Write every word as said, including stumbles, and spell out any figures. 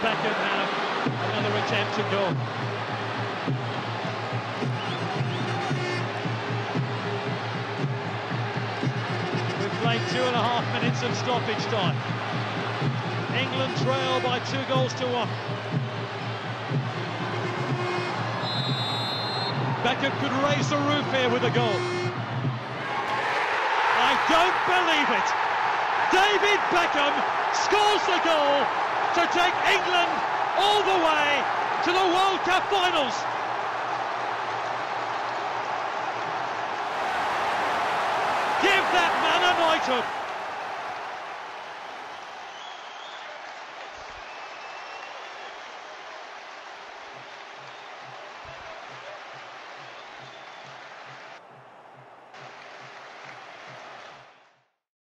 Beckham have another attempt to go. We've played two and a half minutes of stoppage time. England trail by two goals to one. Beckham could raise the roof here with a goal. I don't believe it! David Beckham scores the goal to take England all the way to the World Cup finals. Give that man a knighthood.